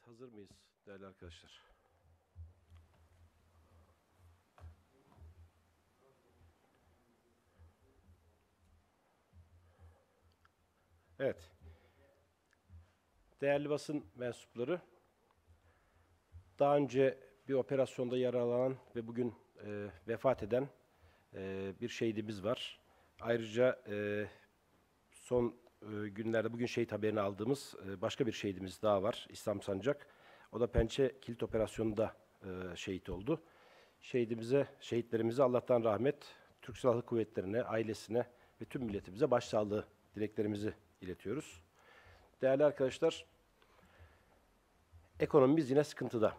Hazır mıyız değerli arkadaşlar? Evet. Değerli basın mensupları, daha önce bir operasyonda yaralanan ve bugün vefat eden bir şehidimiz var. Ayrıca son günlerde bugün şehit haberini aldığımız başka bir şehidimiz daha var, İslam Sancak. O da Pençe Kilit Operasyonu'nda şehit oldu. Şehitlerimize Allah'tan rahmet, Türk Silahlı Kuvvetleri'ne, ailesine ve tüm milletimize başsağlığı dileklerimizi iletiyoruz. Değerli arkadaşlar, ekonomimiz yine sıkıntıda.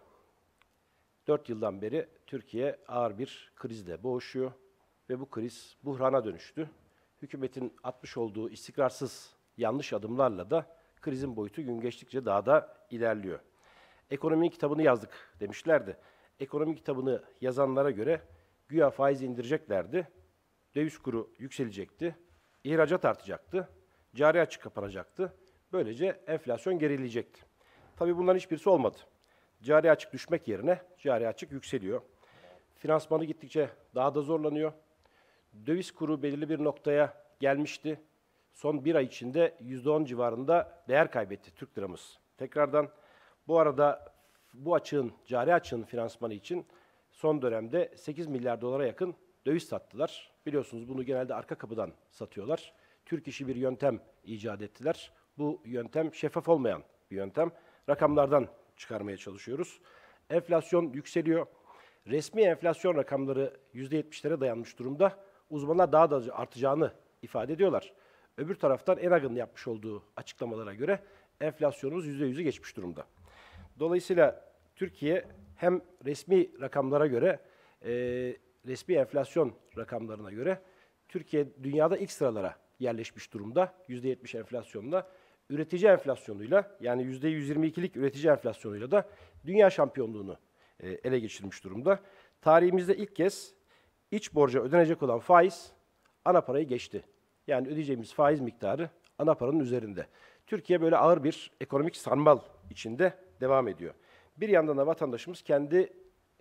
4 yıldan beri Türkiye ağır bir krizle boğuşuyor ve bu kriz buhrana dönüştü. Hükümetin atmış olduğu istikrarsız yanlış adımlarla da krizin boyutu gün geçtikçe daha da ilerliyor. Ekonominin kitabını yazdık demişlerdi. Ekonomi kitabını yazanlara göre güya faizi indireceklerdi, döviz kuru yükselecekti, ihracat artacaktı, cari açık kapanacaktı. Böylece enflasyon gerileyecekti. Tabii bunların hiçbirisi olmadı. Cari açık düşmek yerine cari açık yükseliyor. Finansmanı gittikçe daha da zorlanıyor. Döviz kuru belirli bir noktaya gelmişti. Son bir ay içinde %10 civarında değer kaybetti Türk liramız. Tekrardan bu arada bu cari açığın finansmanı için son dönemde 8 milyar dolara yakın döviz sattılar. Biliyorsunuz bunu genelde arka kapıdan satıyorlar. Türk işi bir yöntem icat ettiler. Bu yöntem şeffaf olmayan bir yöntem. Rakamlardan çıkarmaya çalışıyoruz. Enflasyon yükseliyor. Resmi enflasyon rakamları %70'lere dayanmış durumda. Uzmanlar daha da artacağını ifade ediyorlar. Öbür taraftan ENAG'ın yapmış olduğu açıklamalara göre enflasyonumuz %100'ü geçmiş durumda. Dolayısıyla Türkiye hem resmi rakamlara göre, resmi enflasyon rakamlarına göre Türkiye dünyada ilk sıralara yerleşmiş durumda. %70 enflasyonla, üretici enflasyonuyla yani %122'lik üretici enflasyonuyla da dünya şampiyonluğunu ele geçirmiş durumda. Tarihimizde ilk kez iç borca ödenecek olan faiz ana parayı geçti. Yani ödeyeceğimiz faiz miktarı ana paranın üzerinde. Türkiye böyle ağır bir ekonomik sarmal içinde devam ediyor. Bir yandan da vatandaşımız kendi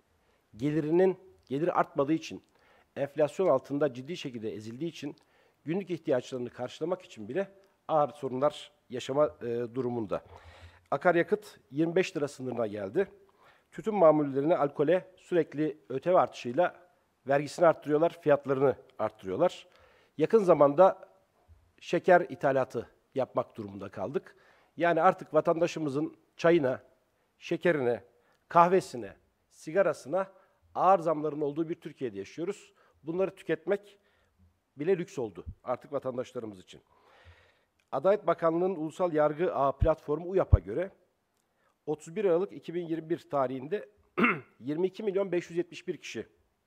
geliri artmadığı için, enflasyon altında ciddi şekilde ezildiği için günlük ihtiyaçlarını karşılamak için bile ağır sorunlar yaşama durumunda. Akaryakıt 25 lira sınırına geldi. Tütün mamullerine, alkole sürekli ÖTV artışıyla vergisini arttırıyorlar, fiyatlarını arttırıyorlar. Yakın zamanda şeker ithalatı yapmak durumunda kaldık. Yani artık vatandaşımızın çayına, şekerine, kahvesine, sigarasına ağır zamların olduğu bir Türkiye'de yaşıyoruz. Bunları tüketmek bile lüks oldu artık vatandaşlarımız için. Adalet Bakanlığı'nın Ulusal Yargı Ağı Platformu UYAP'a göre 31 Aralık 2021 tarihinde 22 milyon 571 kişi,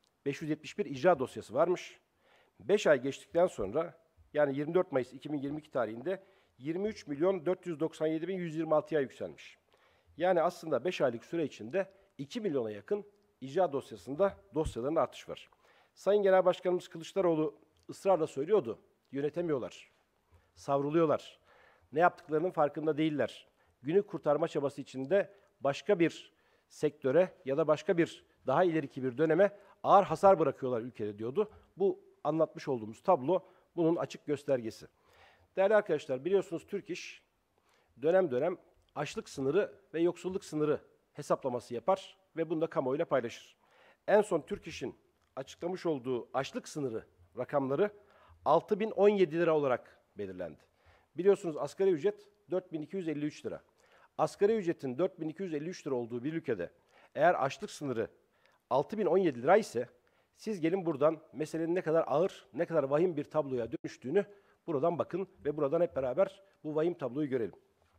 571 icra dosyası varmış. 5 ay geçtikten sonra yani 24 Mayıs 2022 tarihinde 23 milyon 497 bin 126'ya yükselmiş. Yani aslında 5 aylık süre içinde 2 milyona yakın icra dosyaların artış var. Sayın Genel Başkanımız Kılıçdaroğlu ısrarla söylüyordu, yönetemiyorlar, savruluyorlar, ne yaptıklarının farkında değiller. Günü kurtarma çabası içinde başka bir sektöre ya da başka bir daha ileriki bir döneme ağır hasar bırakıyorlar ülkede diyordu. Bu anlatmış olduğumuz tablo bunun açık göstergesi. Değerli arkadaşlar, biliyorsunuz Türk İş dönem dönem açlık sınırı ve yoksulluk sınırı hesaplaması yapar ve bunu da kamuoyuyla paylaşır. En son Türk İş'in açıklamış olduğu açlık sınırı rakamları 6.017 lira olarak belirlendi. Biliyorsunuz asgari ücret 4.253 lira. Asgari ücretin 4.253 lira olduğu bir ülkede eğer açlık sınırı 6.017 lira ise siz gelin buradan meselenin ne kadar ağır, ne kadar vahim bir tabloya dönüştüğünü buradan bakın ve buradan hep beraber bu vahim tabloyu görelim.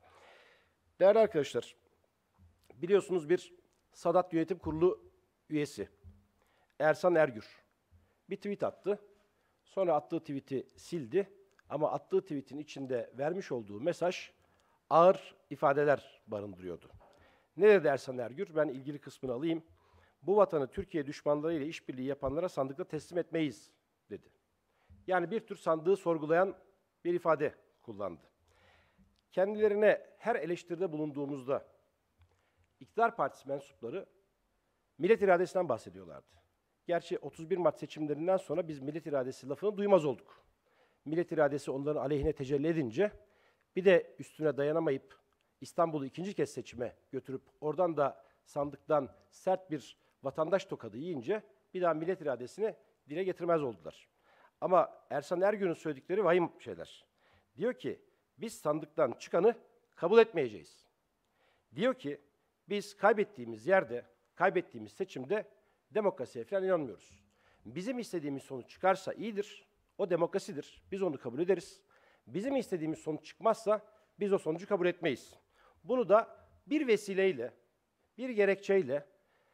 Değerli arkadaşlar, biliyorsunuz bir Sadat Yönetim Kurulu üyesi Ersan Ergür bir tweet attı. Sonra attığı tweet'i sildi ama attığı tweet'in içinde vermiş olduğu mesaj ağır ifadeler barındırıyordu. Ne dedi Ersan Ergür? Ben ilgili kısmını alayım. Bu vatanı Türkiye düşmanlarıyla işbirliği yapanlara sandıkta teslim etmeyiz dedi. Yani bir tür sandığı sorgulayan bir ifade kullandı. Kendilerine her eleştiride bulunduğumuzda iktidar partisi mensupları millet iradesinden bahsediyorlardı. Gerçi 31 Mart seçimlerinden sonra biz millet iradesi lafını duymaz olduk. Millet iradesi onların aleyhine tecelli edince bir de üstüne dayanamayıp İstanbul'u ikinci kez seçime götürüp oradan da sandıktan sert bir vatandaş tokadı yiyince bir daha millet iradesini dile getirmez oldular. Ama Ersan Ergün'ün söyledikleri vahim şeyler. Diyor ki biz sandıktan çıkanı kabul etmeyeceğiz. Diyor ki biz kaybettiğimiz yerde, kaybettiğimiz seçimde demokrasiye falan inanmıyoruz. Bizim istediğimiz sonuç çıkarsa iyidir, o demokrasidir. Biz onu kabul ederiz. Bizim istediğimiz sonuç çıkmazsa biz o sonucu kabul etmeyiz. Bunu da bir vesileyle, bir gerekçeyle,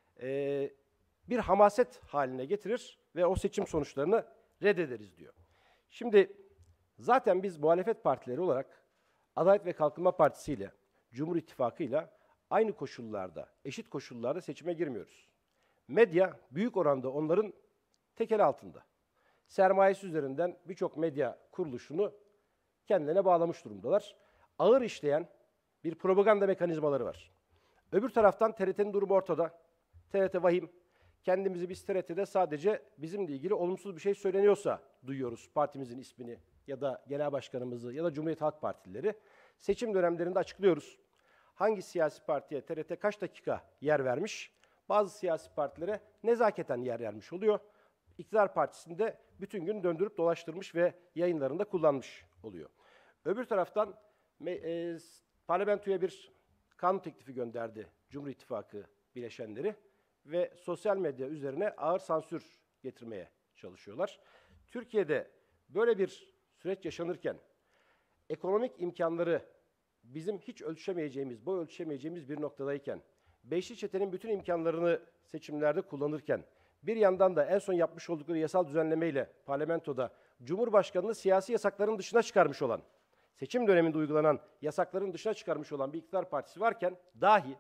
bir hamaset haline getirir ve o seçim sonuçlarını reddederiz diyor. Şimdi zaten biz muhalefet partileri olarak Adalet ve Kalkınma Partisi ile Cumhur İttifakı ile aynı koşullarda, eşit koşullarda seçime girmiyoruz. Medya büyük oranda onların tekeli altında. Sermayesi üzerinden birçok medya kuruluşunu kendilerine bağlamış durumdalar. Ağır işleyen bir propaganda mekanizmaları var. Öbür taraftan TRT'nin durumu ortada. TRT vahim. Kendimizi biz TRT'de sadece bizimle ilgili olumsuz bir şey söyleniyorsa duyuyoruz partimizin ismini ya da genel başkanımızı ya da Cumhuriyet Halk Partilileri. Seçim dönemlerinde açıklıyoruz. Hangi siyasi partiye TRT kaç dakika yer vermiş? Bazı siyasi partilere nezaketen yer vermiş oluyor. İktidar partisinde bütün gün döndürüp dolaştırmış ve yayınlarında kullanmış oluyor. Öbür taraftan parlamentoya bir kanun teklifi gönderdi Cumhur İttifakı bileşenleri ve sosyal medya üzerine ağır sansür getirmeye çalışıyorlar. Türkiye'de böyle bir süreç yaşanırken ekonomik imkanları bizim hiç ölçemeyeceğimiz, boy ölçemeyeceğimiz bir noktadayken, Beşli Çete'nin bütün imkanlarını seçimlerde kullanırken, bir yandan da en son yapmış oldukları yasal düzenlemeyle parlamentoda Cumhurbaşkanı'nı siyasi yasakların dışına çıkarmış olan, seçim döneminde uygulanan yasakların dışına çıkarmış olan bir iktidar partisi varken dahi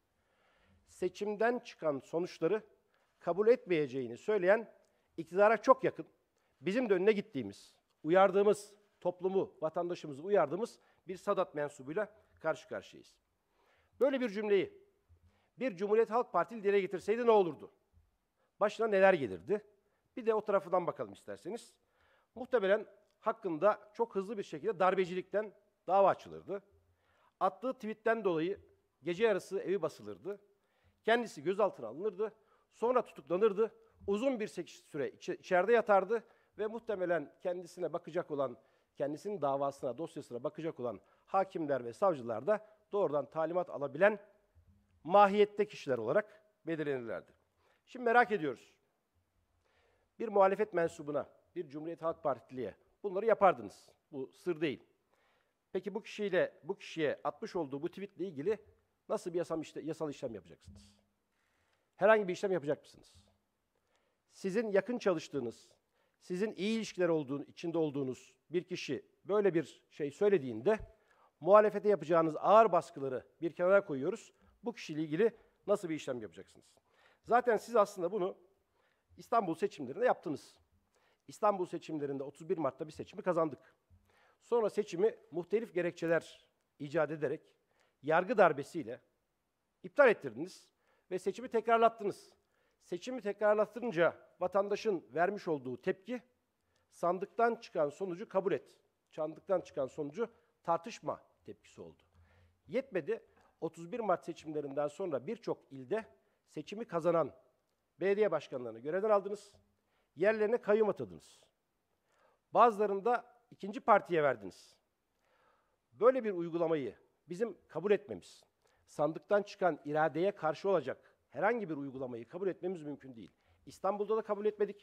seçimden çıkan sonuçları kabul etmeyeceğini söyleyen iktidara çok yakın, bizim de önüne gittiğimiz, uyardığımız, toplumu, vatandaşımızı uyardığımız bir Sadat mensubuyla karşı karşıyayız. Böyle bir cümleyi bir Cumhuriyet Halk Partili dile getirseydi ne olurdu? Başına neler gelirdi? Bir de o tarafından bakalım isterseniz. Muhtemelen hakkında çok hızlı bir şekilde darbecilikten dava açılırdı. Attığı tweetten dolayı gece yarısı evi basılırdı. Kendisi gözaltına alınırdı. Sonra tutuklanırdı. Uzun bir süre içeride yatardı ve muhtemelen kendisine bakacak olan, kendisinin davasına, dosyasına bakacak olan hakimler ve savcılar da doğrudan talimat alabilen mahiyette kişiler olarak belirlenirlerdi. Şimdi merak ediyoruz. Bir muhalefet mensubuna, bir Cumhuriyet Halk Partiliye bunları yapardınız. Bu sır değil. Peki bu kişiye atmış olduğu bu tweetle ilgili nasıl bir yasal işlem yapacaksınız? Herhangi bir işlem yapacak mısınız? Sizin yakın çalıştığınız, sizin iyi ilişkiler içinde olduğunuz bir kişi böyle bir şey söylediğinde muhalefete yapacağınız ağır baskıları bir kenara koyuyoruz. Bu kişiyle ilgili nasıl bir işlem yapacaksınız? Zaten siz aslında bunu İstanbul seçimlerinde yaptınız. İstanbul seçimlerinde 31 Mart'ta bir seçimi kazandık. Sonra seçimi muhtelif gerekçeler icat ederek yargı darbesiyle iptal ettirdiniz ve seçimi tekrarlattınız. Seçimi tekrarlattırınca vatandaşın vermiş olduğu tepki sandıktan çıkan sonucu kabul et. Sandıktan çıkan sonucu tartışma tepkisi oldu. Yetmedi. 31 Mart seçimlerinden sonra birçok ilde seçimi kazanan belediye başkanlarını görevden aldınız. Yerlerine kayyum atadınız. Bazılarını da ikinci partiye verdiniz. Böyle bir uygulamayı bizim kabul etmemiz, sandıktan çıkan iradeye karşı olacak herhangi bir uygulamayı kabul etmemiz mümkün değil. İstanbul'da da kabul etmedik.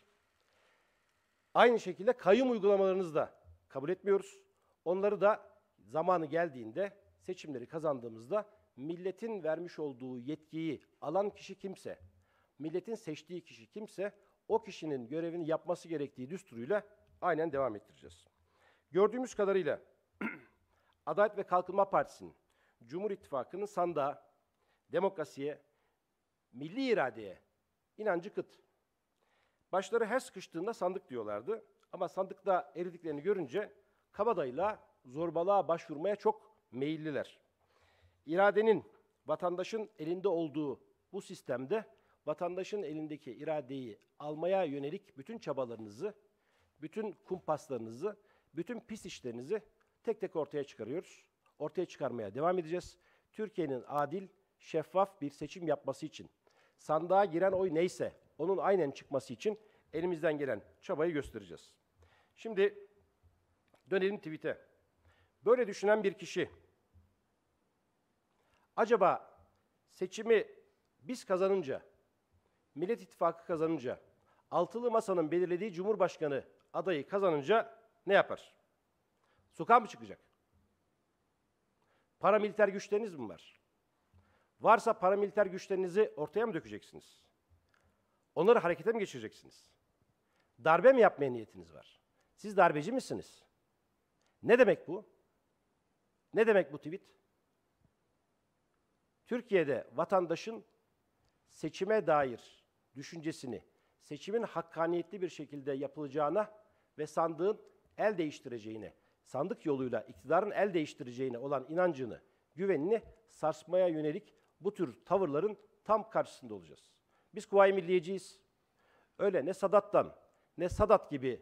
Aynı şekilde kayyum uygulamalarınızı da kabul etmiyoruz. Onları da zamanı geldiğinde, seçimleri kazandığımızda milletin vermiş olduğu yetkiyi alan kişi kimse, milletin seçtiği kişi kimse, o kişinin görevini yapması gerektiği düsturuyla aynen devam ettireceğiz. Gördüğümüz kadarıyla Adalet ve Kalkınma Partisi'nin, Cumhur İttifakı'nın sandığa, demokrasiye, milli iradeye inancı kıt. Başları her sıkıştığında sandık diyorlardı ama sandıkta eridiklerini görünce kabadayıyla zorbalığa başvurmaya çok meyilliler. İradenin vatandaşın elinde olduğu bu sistemde vatandaşın elindeki iradeyi almaya yönelik bütün çabalarınızı, bütün kumpaslarınızı, bütün pis işlerinizi tek tek ortaya çıkarıyoruz. Ortaya çıkarmaya devam edeceğiz. Türkiye'nin adil, şeffaf bir seçim yapması için, sandığa giren oy neyse onun aynen çıkması için elimizden gelen çabayı göstereceğiz. Şimdi dönelim tweet'e. Böyle düşünen bir kişi, acaba seçimi biz kazanınca, Millet İttifakı kazanınca, Altılı Masa'nın belirlediği Cumhurbaşkanı adayı kazanınca ne yapar? Sokağa mı çıkacak? Paramiliter güçleriniz mi var? Varsa paramiliter güçlerinizi ortaya mı dökeceksiniz? Onları harekete mi geçireceksiniz? Darbe mi yapmaya niyetiniz var? Siz darbeci misiniz? Ne demek bu? Ne demek bu tweet? Türkiye'de vatandaşın seçime dair düşüncesini, seçimin hakkaniyetli bir şekilde yapılacağına ve sandığın el değiştireceğine, sandık yoluyla iktidarın el değiştireceğine olan inancını, güvenini sarsmaya yönelik bu tür tavırların tam karşısında olacağız. Biz Kuvayi Milliyeciyiz. Öyle ne Sadat'tan, ne Sadat gibi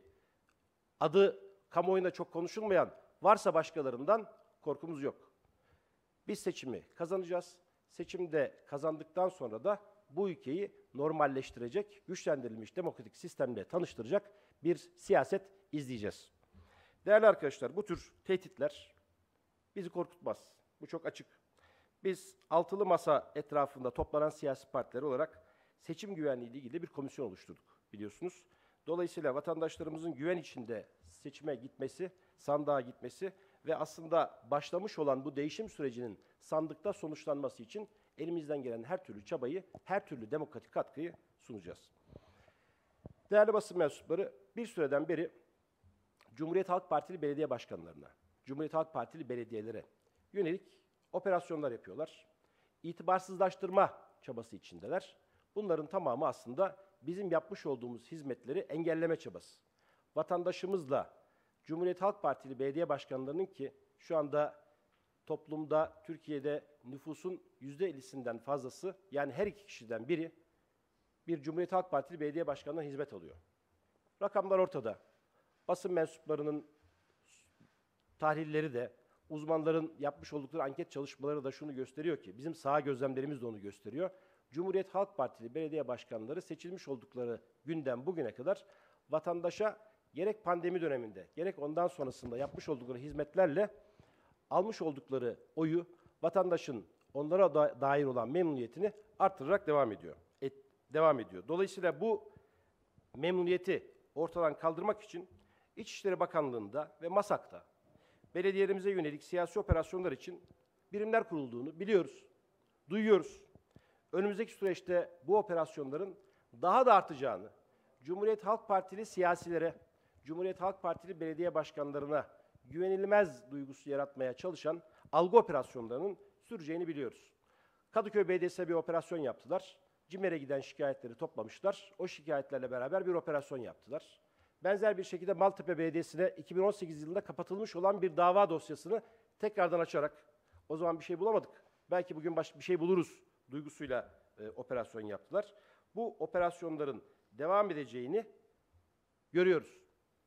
adı kamuoyunda çok konuşulmayan varsa başkalarından korkumuz yok. Biz seçimi kazanacağız. Seçimde kazandıktan sonra da bu ülkeyi normalleştirecek, güçlendirilmiş demokratik sistemle tanıştıracak bir siyaset izleyeceğiz. Değerli arkadaşlar, bu tür tehditler bizi korkutmaz. Bu çok açık. Biz altılı masa etrafında toplanan siyasi partiler olarak seçim güvenliği ile ilgili bir komisyon oluşturduk biliyorsunuz. Dolayısıyla vatandaşlarımızın güven içinde seçime gitmesi, sandığa gitmesi ve aslında başlamış olan bu değişim sürecinin sandıkta sonuçlanması için elimizden gelen her türlü çabayı, her türlü demokratik katkıyı sunacağız. Değerli basın mensupları, bir süreden beri Cumhuriyet Halk Partili belediye başkanlarına, Cumhuriyet Halk Partili belediyelere yönelik operasyonlar yapıyorlar. İtibarsızlaştırma çabası içindeler. Bunların tamamı aslında bizim yapmış olduğumuz hizmetleri engelleme çabası. Vatandaşımızla Cumhuriyet Halk Partili belediye başkanlarının ki şu anda toplumda, Türkiye'de nüfusun %50'sinden fazlası, yani her iki kişiden biri bir Cumhuriyet Halk Partili belediye başkanına hizmet alıyor. Rakamlar ortada. Basın mensuplarının tahlilleri de, uzmanların yapmış oldukları anket çalışmaları da şunu gösteriyor ki, bizim saha gözlemlerimiz de onu gösteriyor. Cumhuriyet Halk Partili belediye başkanları seçilmiş oldukları günden bugüne kadar vatandaşa gerek pandemi döneminde, gerek ondan sonrasında yapmış oldukları hizmetlerle almış oldukları oyu, vatandaşın onlara dair olan memnuniyetini artırarak devam ediyor. Dolayısıyla bu memnuniyeti ortadan kaldırmak için İçişleri Bakanlığı'nda ve MASAK'ta belediyelerimize yönelik siyasi operasyonlar için birimler kurulduğunu biliyoruz, duyuyoruz. Önümüzdeki süreçte bu operasyonların daha da artacağını, Cumhuriyet Halk Partili siyasilere, Cumhuriyet Halk Partili belediye başkanlarına güvenilmez duygusu yaratmaya çalışan algı operasyonlarının süreceğini biliyoruz. Kadıköy Belediyesi'ne bir operasyon yaptılar. CİMER'e giden şikayetleri toplamışlar. O şikayetlerle beraber bir operasyon yaptılar. Benzer bir şekilde Maltepe Belediyesi'ne 2018 yılında kapatılmış olan bir dava dosyasını tekrardan açarak, o zaman bir şey bulamadık, belki bugün bir şey buluruz duygusuyla operasyon yaptılar. Bu operasyonların devam edeceğini görüyoruz.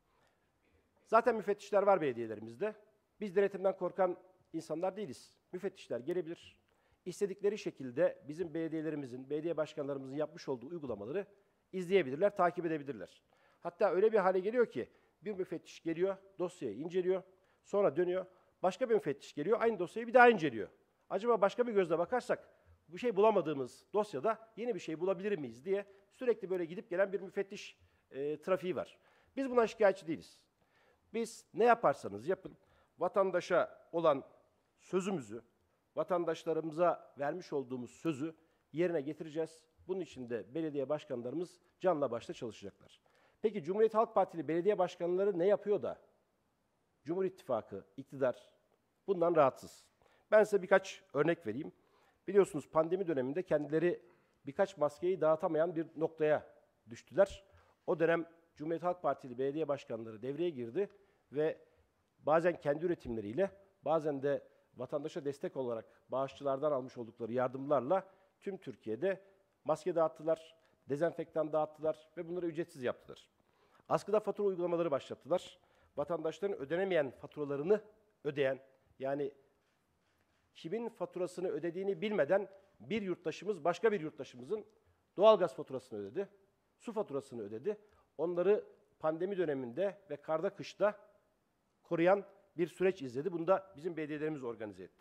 Zaten müfettişler var belediyelerimizde. Biz denetimden korkan insanlar değiliz. Müfettişler gelebilir. İstedikleri şekilde bizim belediyelerimizin, belediye başkanlarımızın yapmış olduğu uygulamaları izleyebilirler, takip edebilirler. Hatta öyle bir hale geliyor ki bir müfettiş geliyor, dosyayı inceliyor, sonra dönüyor. Başka bir müfettiş geliyor, aynı dosyayı bir daha inceliyor. Acaba başka bir gözle bakarsak bir şey bulamadığımız dosyada yeni bir şey bulabilir miyiz diye sürekli böyle gidip gelen bir müfettiş trafiği var. Biz buna şikayetçi değiliz. Biz ne yaparsanız yapın, vatandaşa olan sözümüzü, vatandaşlarımıza vermiş olduğumuz sözü yerine getireceğiz. Bunun için de belediye başkanlarımız canla başla çalışacaklar. Peki Cumhuriyet Halk Partili belediye başkanları ne yapıyor da Cumhur İttifakı, iktidar bundan rahatsız? Ben size birkaç örnek vereyim. Biliyorsunuz pandemi döneminde kendileri birkaç maskeyi dağıtamayan bir noktaya düştüler. O dönem Cumhuriyet Halk Partili belediye başkanları devreye girdi ve bazen kendi üretimleriyle, bazen de vatandaşa destek olarak bağışçılardan almış oldukları yardımlarla tüm Türkiye'de maske dağıttılar, dezenfektan dağıttılar ve bunları ücretsiz yaptılar. Askıda fatura uygulamaları başlattılar. Vatandaşların ödenemeyen faturalarını ödeyen, yani kimin faturasını ödediğini bilmeden bir yurttaşımız başka bir yurttaşımızın doğalgaz faturasını ödedi, su faturasını ödedi. Onları pandemi döneminde ve karda kışta koruyan bir süreç izledi. Bunu da bizim belediyelerimiz organize etti.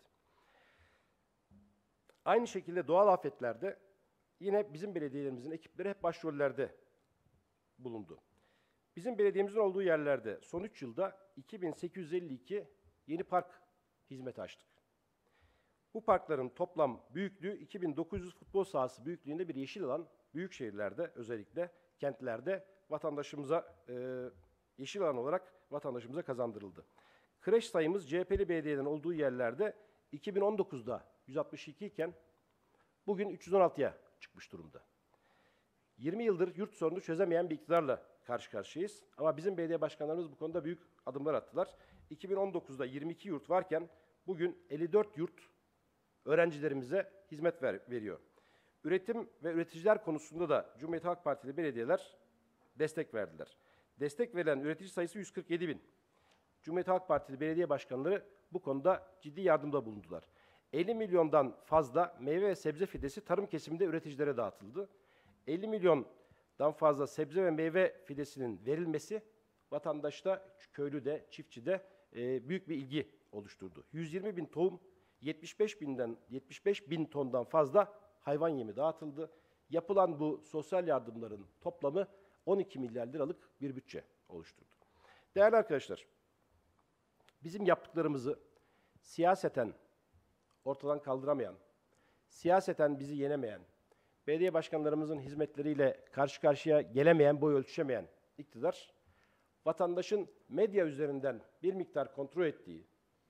Aynı şekilde doğal afetlerde yine bizim belediyelerimizin ekipleri hep başrollerde bulundu. Bizim belediyemizin olduğu yerlerde son 3 yılda 2852 yeni park hizmeti açtık. Bu parkların toplam büyüklüğü 2900 futbol sahası büyüklüğünde bir yeşil alan, büyük şehirlerde özellikle kentlerde vatandaşımıza yeşil alan olarak vatandaşımıza kazandırıldı. Kreş sayımız CHP'li belediyelerin olduğu yerlerde 2019'da 162 iken bugün 316'ya çıkmış durumda. 20 yıldır yurt sorunu çözemeyen bir iktidarla karşı karşıyayız. Ama bizim belediye başkanlarımız bu konuda büyük adımlar attılar. 2019'da 22 yurt varken bugün 54 yurt öğrencilerimize hizmet veriyor. Üretim ve üreticiler konusunda da Cumhuriyet Halk Partili belediyeler destek verdiler. Destek verilen üretici sayısı 147 bin. Cumhuriyet Halk Partili belediye başkanları bu konuda ciddi yardımda bulundular. 50 milyondan fazla meyve ve sebze fidesi tarım kesiminde üreticilere dağıtıldı. 50 milyondan fazla sebze ve meyve fidesinin verilmesi vatandaşta, köylüde, çiftçide büyük bir ilgi oluşturdu. 120 bin tohum, 75 bin tondan fazla hayvan yemi dağıtıldı. Yapılan bu sosyal yardımların toplamı 12 milyar liralık bir bütçe oluşturdu. Değerli arkadaşlar, bizim yaptıklarımızı siyaseten ortadan kaldıramayan, siyaseten bizi yenemeyen, belediye başkanlarımızın hizmetleriyle karşı karşıya gelemeyen, boy ölçüşemeyen iktidar, vatandaşın medya üzerinden bir miktar kontrol ettiği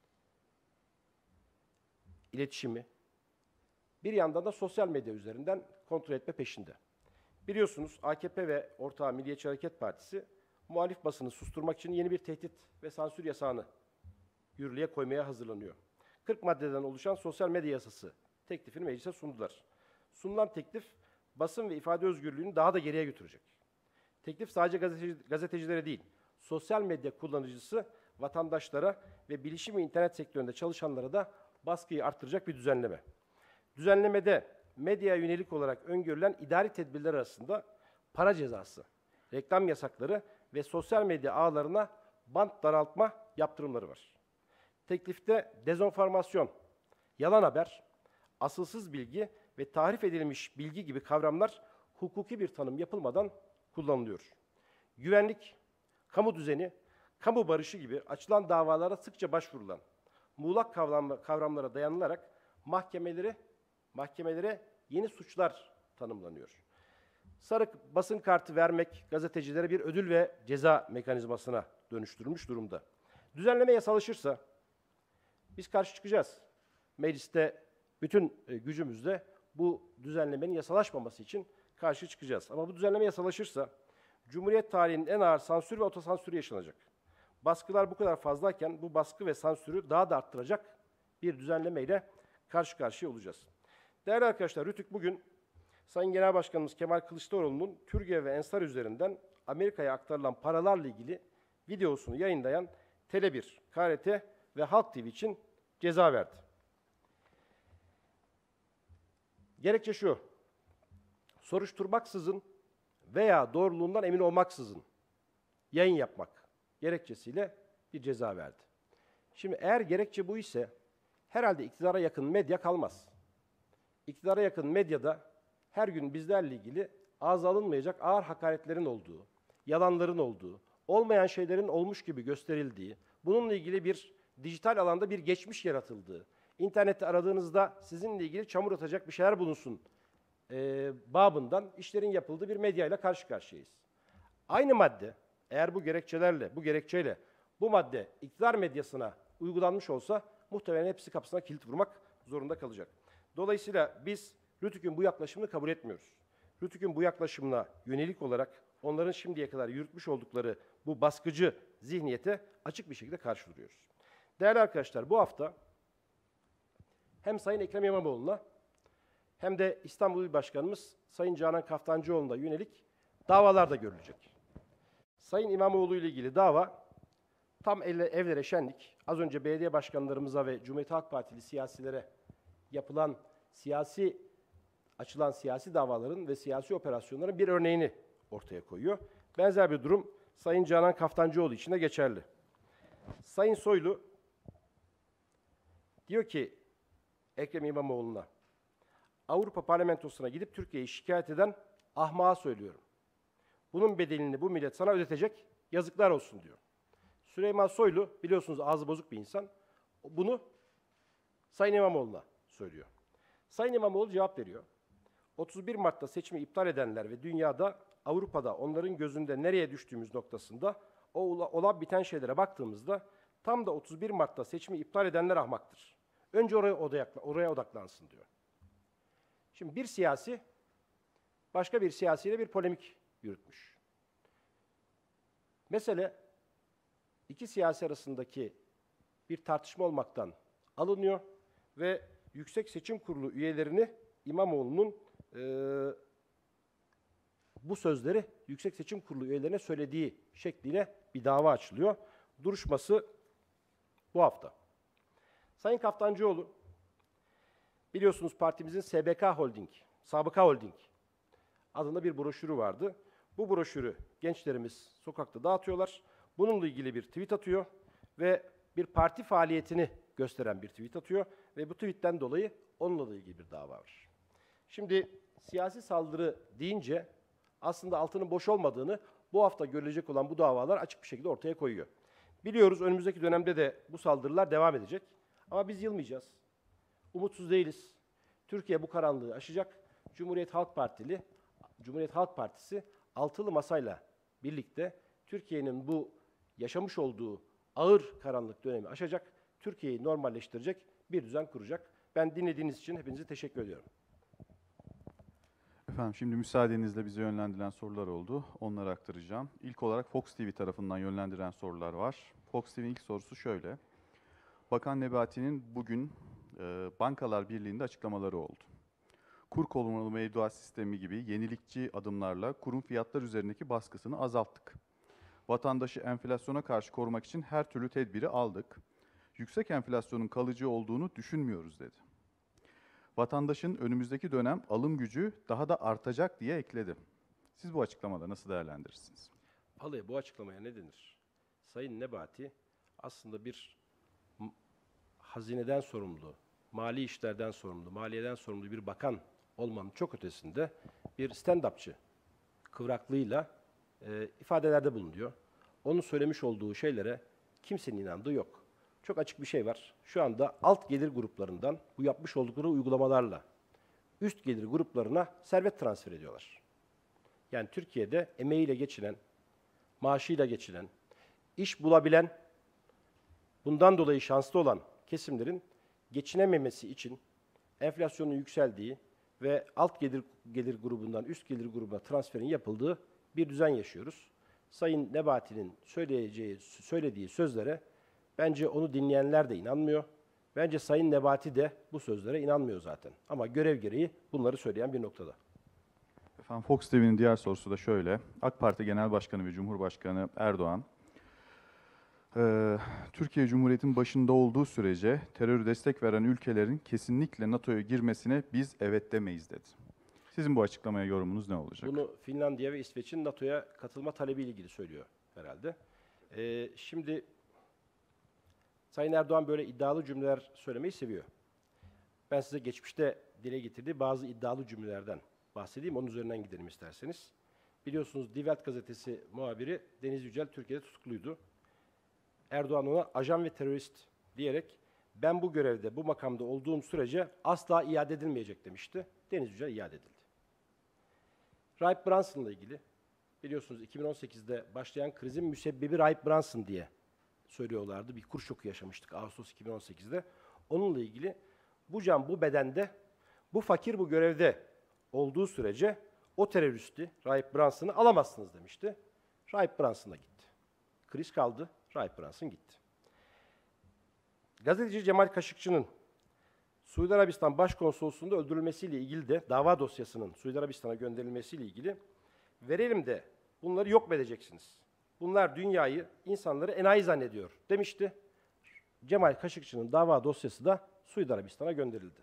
iletişimi, bir yandan da sosyal medya üzerinden kontrol etme peşinde. Biliyorsunuz AKP ve ortağı Milliyetçi Hareket Partisi, muhalif basını susturmak için yeni bir tehdit ve sansür yasağını yürürlüğe koymaya hazırlanıyor. 40 maddeden oluşan sosyal medya yasası teklifini meclise sundular. Sunulan teklif, basın ve ifade özgürlüğünü daha da geriye götürecek. Teklif sadece gazetecilere değil, sosyal medya kullanıcısı vatandaşlara ve bilişim ve internet sektöründe çalışanlara da baskıyı arttıracak bir düzenleme. Düzenlemede medyaya yönelik olarak öngörülen idari tedbirler arasında para cezası, reklam yasakları ve sosyal medya ağlarına bant daraltma yaptırımları var. Teklifte dezenformasyon, yalan haber, asılsız bilgi ve tahrif edilmiş bilgi gibi kavramlar hukuki bir tanım yapılmadan kullanılıyor. Güvenlik, kamu düzeni, kamu barışı gibi açılan davalara sıkça başvurulan muğlak kavramlara dayanılarak mahkemelere yeni suçlar tanımlanıyor. Sarı basın kartı vermek gazetecilere bir ödül ve ceza mekanizmasına dönüştürülmüş durumda. Düzenleme yasalaşırsa biz karşı çıkacağız. Mecliste bütün gücümüzle bu düzenlemenin yasalaşmaması için karşı çıkacağız. Ama bu düzenleme yasalaşırsa Cumhuriyet tarihinin en ağır sansür ve otosansürü yaşanacak. Baskılar bu kadar fazlayken bu baskı ve sansürü daha da arttıracak bir düzenlemeyle karşı karşıya olacağız. Değerli arkadaşlar, Rütük bugün Sayın Genel Başkanımız Kemal Kılıçdaroğlu'nun Türkiye ve Ensar üzerinden Amerika'ya aktarılan paralarla ilgili videosunu yayınlayan Tele1, KRT ve Halk TV için ceza verdi. Gerekçe şu: soruşturmaksızın veya doğruluğundan emin olmaksızın yayın yapmak gerekçesiyle bir ceza verdi. Şimdi eğer gerekçe bu ise herhalde iktidara yakın medya kalmaz. İktidara yakın medyada her gün bizlerle ilgili ağza alınmayacak ağır hakaretlerin olduğu, yalanların olduğu, olmayan şeylerin olmuş gibi gösterildiği, bununla ilgili bir dijital alanda bir geçmiş yaratıldığı, internette aradığınızda sizinle ilgili çamur atacak bir şeyler bulunsun babından işlerin yapıldığı bir medyayla karşı karşıyayız. Aynı madde, eğer bu gerekçeyle bu madde iktidar medyasına uygulanmış olsa muhtemelen hepsi kapısına kilit vurmak zorunda kalacak. Dolayısıyla biz Rütük'ün bu yaklaşımını kabul etmiyoruz. Rütük'ün bu yaklaşımına yönelik olarak onların şimdiye kadar yürütmüş oldukları bu baskıcı zihniyete açık bir şekilde karşı duruyoruz. Değerli arkadaşlar, bu hafta hem Sayın Ekrem İmamoğlu'na hem de İstanbul İl Başkanımız Sayın Canan Kaftancıoğlu'na yönelik davalar da görülecek. Sayın İmamoğlu ile ilgili dava tam evlere şenlik. Az önce belediye başkanlarımıza ve Cumhuriyet Halk Partili siyasilere yapılan açılan siyasi davaların ve siyasi operasyonların bir örneğini ortaya koyuyor. Benzer bir durum Sayın Canan Kaftancıoğlu için de geçerli. Sayın Soylu diyor ki Ekrem İmamoğlu'na, Avrupa Parlamentosu'na gidip Türkiye'yi şikayet eden ahmağa söylüyorum. Bunun bedelini bu millet sana ödetecek, yazıklar olsun diyor. Süleyman Soylu, biliyorsunuz ağzı bozuk bir insan, bunu Sayın İmamoğlu'na söylüyor. Sayın İmamoğlu cevap veriyor. 31 Mart'ta seçimi iptal edenler ve dünyada, Avrupa'da onların gözünde nereye düştüğümüz noktasında olan biten şeylere baktığımızda tam da 31 Mart'ta seçimi iptal edenler ahmaktır. Önce oraya odaklansın diyor. Şimdi bir siyasi başka bir siyasiyle bir polemik yürütmüş. Mesele iki siyasi arasındaki bir tartışma olmaktan alınıyor ve Yüksek Seçim Kurulu üyelerini İmamoğlu'nun bu sözleri Yüksek Seçim Kurulu üyelerine söylediği şekliyle bir dava açılıyor. Duruşması bu hafta. Sayın Kaftancıoğlu, biliyorsunuz partimizin SBK Holding, Sabıka Holding adında bir broşürü vardı. Bu broşürü gençlerimiz sokakta dağıtıyorlar. Bununla ilgili bir tweet atıyor ve bir parti faaliyetini gösteren bir tweet atıyor ve bu tweetten dolayı onunla da ilgili bir dava var. Şimdi siyasi saldırı deyince aslında altının boş olmadığını bu hafta görülecek olan bu davalar açık bir şekilde ortaya koyuyor. Biliyoruz önümüzdeki dönemde de bu saldırılar devam edecek. Ama biz yılmayacağız. Umutsuz değiliz. Türkiye bu karanlığı aşacak. Cumhuriyet Halk Partisi altılı masayla birlikte Türkiye'nin bu yaşamış olduğu ağır karanlık dönemi aşacak. Türkiye'yi normalleştirecek bir düzen kuracak. Ben dinlediğiniz için hepinize teşekkür ediyorum. Efendim şimdi müsaadenizle bize yönlendirilen sorular oldu. Onları aktaracağım. İlk olarak Fox TV tarafından yönlendiren sorular var. Fox TV'nin ilk sorusu şöyle. Bakan Nebati'nin bugün Bankalar Birliği'nde açıklamaları oldu. Kur korumalı mevduat sistemi gibi yenilikçi adımlarla kurun fiyatlar üzerindeki baskısını azalttık. Vatandaşı enflasyona karşı korumak için her türlü tedbiri aldık. Yüksek enflasyonun kalıcı olduğunu düşünmüyoruz dedi. Vatandaşın önümüzdeki dönem alım gücü daha da artacak diye ekledi. Siz bu açıklamada nasıl değerlendirirsiniz? Vallahi bu açıklamaya ne denir? Sayın Nebati aslında bir hazineden sorumlu, mali işlerden sorumlu, maliyeden sorumlu bir bakan olmanın çok ötesinde bir stand-upçı kıvraklığıyla ifadelerde bulunuyor. Onun söylemiş olduğu şeylere kimsenin inandığı yok. Çok açık bir şey var. Şu anda alt gelir gruplarından bu yapmış oldukları uygulamalarla üst gelir gruplarına servet transfer ediyorlar. Yani Türkiye'de emeğiyle geçinen, maaşıyla geçinen, iş bulabilen, bundan dolayı şanslı olan kesimlerin geçinememesi için enflasyonun yükseldiği ve alt gelir grubundan üst gelir grubuna transferin yapıldığı bir düzen yaşıyoruz. Sayın Nebati'nin söylediği sözlere bence onu dinleyenler de inanmıyor. Bence Sayın Nebati de bu sözlere inanmıyor zaten. Ama görev gereği bunları söyleyen bir noktada. Efendim Fox TV'nin diğer sorusu da şöyle. AK Parti Genel Başkanı ve Cumhurbaşkanı Erdoğan, Türkiye Cumhuriyeti'nin başında olduğu sürece terörü destek veren ülkelerin kesinlikle NATO'ya girmesine biz evet demeyiz dedi. Sizin bu açıklamaya yorumunuz ne olacak? Bunu Finlandiya ve İsveç'in NATO'ya katılma talebiyle ilgili söylüyor herhalde. Şimdi Sayın Erdoğan böyle iddialı cümleler söylemeyi seviyor. Ben size geçmişte dile getirdiği bazı iddialı cümlelerden bahsedeyim. Onun üzerinden gidelim isterseniz. Biliyorsunuz Die Welt gazetesi muhabiri Deniz Yücel Türkiye'de tutukluydu. Erdoğan ona ajan ve terörist diyerek ben bu görevde, bu makamda olduğum sürece asla iade edilmeyecek demişti. Deniz Yücel iade edildi. Rahip Branson'la ilgili biliyorsunuz 2018'de başlayan krizin müsebbibi Rahip Branson diye söylüyorlardı. Bir kur şoku yaşamıştık Ağustos 2018'de. Onunla ilgili bu can bu bedende, bu fakir bu görevde olduğu sürece o teröristi, Rahip Branson'ı alamazsınız demişti. Rahip Branson'a gitti. Kriz kaldı, Rahip Branson gitti. Gazeteci Cemal Kaşıkçı'nın Suudi Arabistan Başkonsolosluğu'nda öldürülmesiyle ilgili de dava dosyasının Suudi Arabistan'a gönderilmesiyle ilgili verelim de bunları yok mu edeceksiniz? Bunlar dünyayı, insanları enayi zannediyor demişti. Cemal Kaşıkçı'nın dava dosyası da Suudi Arabistan'a gönderildi.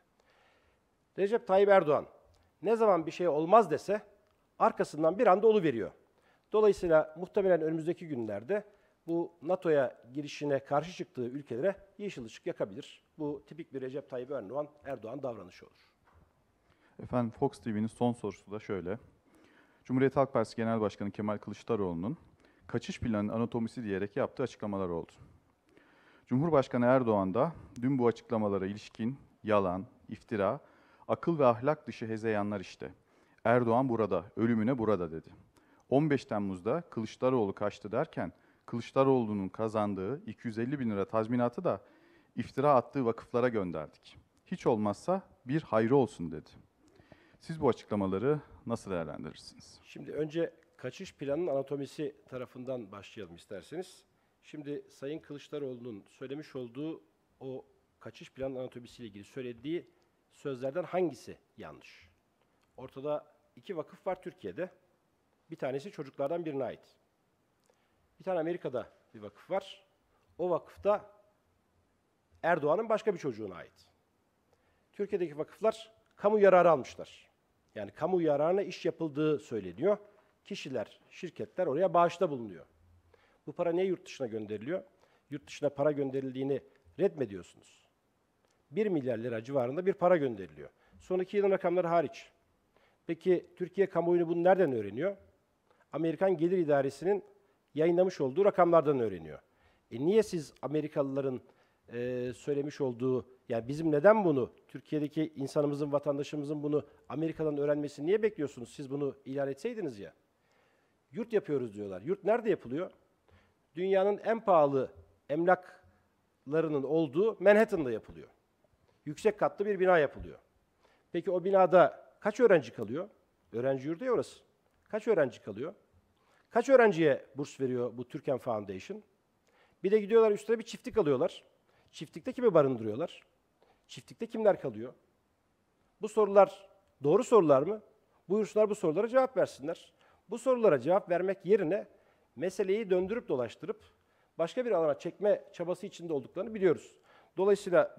Recep Tayyip Erdoğan ne zaman bir şey olmaz dese arkasından bir anda oluveriyor. Dolayısıyla muhtemelen önümüzdeki günlerde bu NATO'ya girişine karşı çıktığı ülkelere yeşil ışık yakabilir. Bu tipik bir Recep Tayyip Erdoğan davranışı olur. Efendim Fox TV'nin son sorusu da şöyle. Cumhuriyet Halk Partisi Genel Başkanı Kemal Kılıçdaroğlu'nun kaçış planının anatomisi diyerek yaptığı açıklamalar oldu. Cumhurbaşkanı Erdoğan da dün bu açıklamalara ilişkin yalan, iftira, akıl ve ahlak dışı hezeyanlar işte. Erdoğan burada, ölümüne burada dedi. 15 Temmuz'da Kılıçdaroğlu kaçtı derken Kılıçdaroğlu'nun kazandığı 250 bin lira tazminatı da iftira attığı vakıflara gönderdik. Hiç olmazsa bir hayrı olsun dedi. Siz bu açıklamaları nasıl değerlendirirsiniz? Şimdi önce kaçış planının anatomisi tarafından başlayalım isterseniz. Şimdi Sayın Kılıçdaroğlu'nun söylemiş olduğu o kaçış planının anatomisiyle ilgili söylediği sözlerden hangisi yanlış? Ortada iki vakıf var Türkiye'de. Bir tanesi çocuklardan birine ait. Bir tane Amerika'da bir vakıf var. O vakıfta Erdoğan'ın başka bir çocuğuna ait. Türkiye'deki vakıflar kamu yararı almışlar. Yani kamu yararına iş yapıldığı söyleniyor. Kişiler, şirketler oraya bağışta bulunuyor. Bu para niye yurt dışına gönderiliyor? Yurt dışına para gönderildiğini reddediyorsunuz. 1 milyar lira civarında bir para gönderiliyor. Sonraki yılın rakamları hariç. Peki Türkiye kamuoyunu bunu nereden öğreniyor? Amerikan Gelir İdaresi'nin yayınlamış olduğu rakamlardan öğreniyor. Niye siz Amerikalıların söylemiş olduğu, yani bizim neden bunu, Türkiye'deki insanımızın, vatandaşımızın bunu Amerika'dan öğrenmesini niye bekliyorsunuz? Siz bunu ilan etseydiniz ya. Yurt yapıyoruz diyorlar. Yurt nerede yapılıyor? Dünyanın en pahalı emlaklarının olduğu Manhattan'da yapılıyor. Yüksek katlı bir bina yapılıyor. Peki o binada kaç öğrenci kalıyor? Öğrenci yurdu ya orası. Kaç öğrenci kalıyor? Kaç öğrenciye burs veriyor bu Türkan Foundation? Bir de gidiyorlar üstüne bir çiftlik alıyorlar. Çiftlikte kimi barındırıyorlar? Çiftlikte kimler kalıyor? Bu sorular doğru sorular mı? Buyursunlar bu sorulara cevap versinler. Bu sorulara cevap vermek yerine meseleyi döndürüp dolaştırıp başka bir alana çekme çabası içinde olduklarını biliyoruz. Dolayısıyla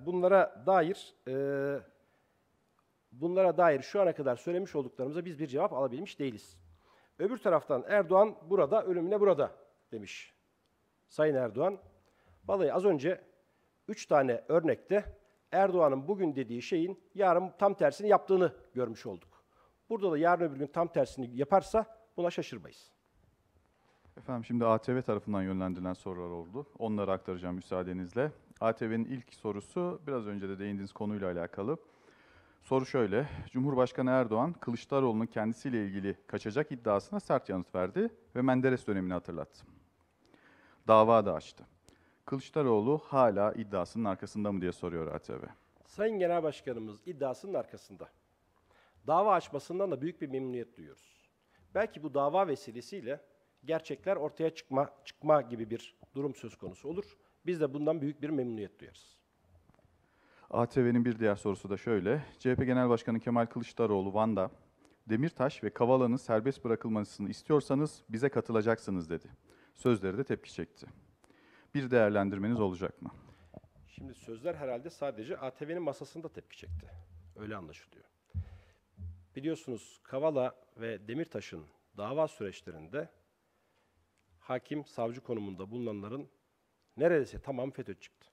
bunlara dair şu ana kadar söylemiş olduklarımıza biz bir cevap alabilmiş değiliz. Öbür taraftan Erdoğan burada, ölümüne burada demiş. Sayın Erdoğan, vallahi az önce 3 tane örnekte Erdoğan'ın bugün dediği şeyin yarın tam tersini yaptığını görmüş olduk. Burada da yarın öbür gün tam tersini yaparsa buna şaşırmayız. Efendim şimdi ATV tarafından yönlendirilen sorular oldu. Onları aktaracağım müsaadenizle. ATV'nin ilk sorusu biraz önce de değindiğiniz konuyla alakalı. Soru şöyle. Cumhurbaşkanı Erdoğan, Kılıçdaroğlu'nun kendisiyle ilgili kaçacak iddiasına sert yanıt verdi ve Menderes dönemini hatırlattı. Dava da açtı. Kılıçdaroğlu hala iddiasının arkasında mı diye soruyor ATV. Sayın Genel Başkanımız iddiasının arkasında. Dava açmasından da büyük bir memnuniyet duyuyoruz. Belki bu dava vesilesiyle gerçekler ortaya çıkma gibi bir durum söz konusu olur. Biz de bundan büyük bir memnuniyet duyarız. ATV'nin bir diğer sorusu da şöyle. CHP Genel Başkanı Kemal Kılıçdaroğlu Van'da Demirtaş ve Kavala'nın serbest bırakılmasını istiyorsanız bize katılacaksınız dedi. Sözleri de tepki çekti. Bir değerlendirmeniz olacak mı? Şimdi sözler herhalde sadece ATV'nin masasında tepki çekti. Öyle anlaşılıyor. Biliyorsunuz Kavala ve Demirtaş'ın dava süreçlerinde hakim, savcı konumunda bulunanların neredeyse tamamı FETÖ çıktı.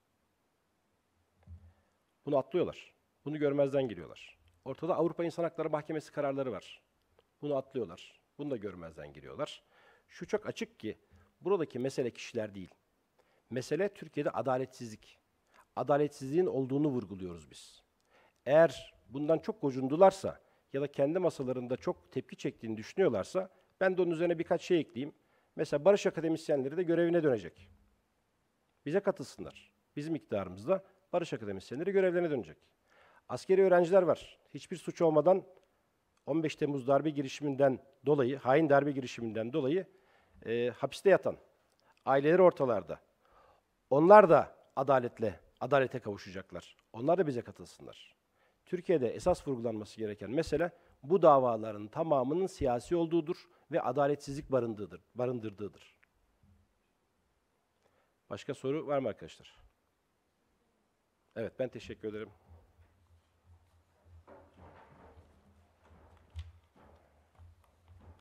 Bunu atlıyorlar. Bunu görmezden geliyorlar. Ortada Avrupa İnsan Hakları Mahkemesi kararları var. Bunu atlıyorlar. Bunu da görmezden geliyorlar. Şu çok açık ki buradaki mesele kişiler değil. Mesele Türkiye'de adaletsizlik. Adaletsizliğin olduğunu vurguluyoruz biz. Eğer bundan çok gocundularsa ya da kendi masalarında çok tepki çektiğini düşünüyorlarsa ben de onun üzerine birkaç şey ekleyeyim. Mesela barış akademisyenleri de görevine dönecek. Bize katılsınlar. Bizim iktidarımızda barış akademisyenleri görevlerine dönecek. Askeri öğrenciler var. Hiçbir suç olmadan 15 Temmuz darbe girişiminden dolayı, hain darbe girişiminden dolayı hapiste yatan, aileleri ortalarda. Onlar da adalete kavuşacaklar. Onlar da bize katılsınlar. Türkiye'de esas vurgulanması gereken mesele bu davaların tamamının siyasi olduğudur ve adaletsizlik barındırdığıdır. Başka soru var mı arkadaşlar? Evet, ben teşekkür ederim.